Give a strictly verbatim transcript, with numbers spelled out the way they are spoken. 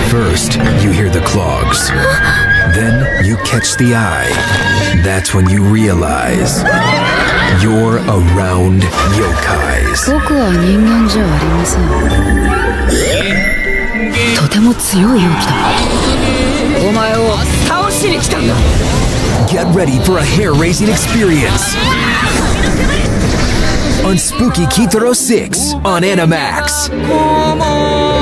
First, you hear the clogs. Then you catch the eye. That's when you realize you're around yokais. 僕は人間じゃありません。とても強い容器だ。お前を倒しに来たんだ。 Get ready for a hair-raising experience on Spooky Kitaro six on Animax.